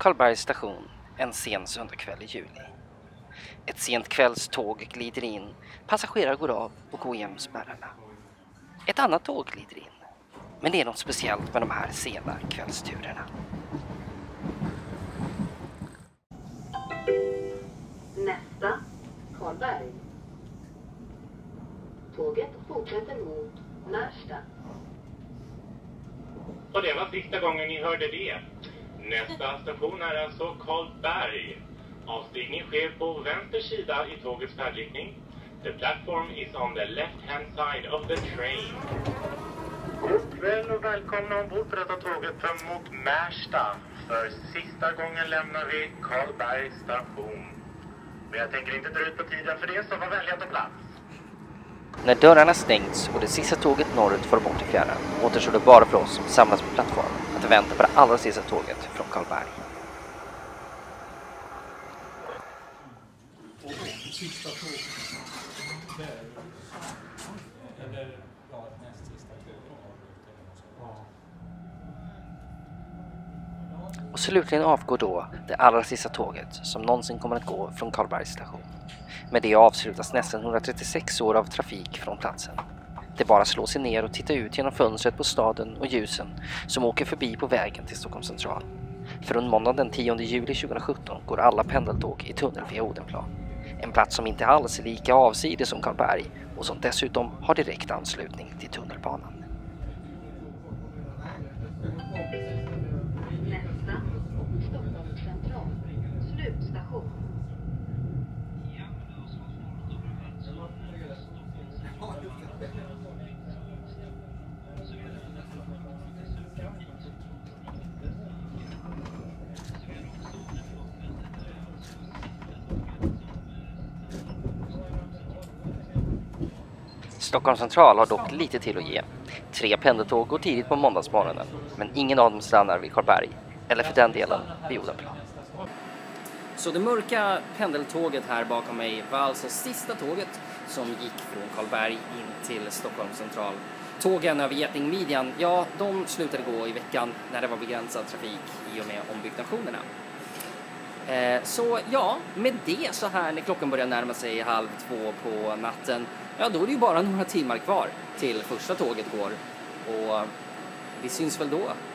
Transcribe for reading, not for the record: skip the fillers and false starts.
Karlbergs station en sen söndagkväll i juli. Ett sent kvällståg glider in, passagerare går av och går igenom spärrarna. Ett annat tåg glider in, men det är något speciellt med de här sena kvällsturerna. Nästa, Karlberg. Tåget fortsätter mot Märsta. Och det var sista gången ni hörde det. Nästa station är alltså Karlberg. Avstigning sker på vänster sida i tågets färdriktning. The platform is on the left hand side of the train. God kväll och välkomna ombord på detta tåget fram mot Märsta. För sista gången lämnar vi Karlberg station. Men jag tänker inte dra ut på tiden för det, så var vänliga ta plats. När dörrarna stängts och det sista tåget norrut får bort i fjärran återstår det bara för oss som samlas på plattformen att vänta på det allra sista tåget från Karlberg. Sista tåget. Eller ja, näst sista tåget. Och slutligen avgår då det allra sista tåget som någonsin kommer att gå från Karlbergs station. Med det avslutas nästan 136 år av trafik från platsen. Det bara slår sig ner och titta ut genom fönstret på staden och ljusen som åker förbi på vägen till Stockholms central. Från måndag den 10 juli 2017 går alla pendeltåg i tunnel via Odenplan. En plats som inte alls är lika avsidig som Karlberg och som dessutom har direkt anslutning till tunnelbanan. Nästa, Stockholms central. Slutstation. Stockholms central har dock lite till att ge. 3 pendeltåg går tidigt på måndagsmorgonen, men ingen av dem stannar vid Karlberg, eller för den delen vid Odenplan. Så det mörka pendeltåget här bakom mig var alltså sista tåget som gick från Karlberg in till Stockholms central. Tågen över Getingmidjan, ja, de slutade gå i veckan när det var begränsad trafik i och med ombyggnationerna. Så ja, med det så här när klockan börjar närma sig 1:30 på natten, ja då är det ju bara några timmar kvar till första tåget går. Och vi syns väl då.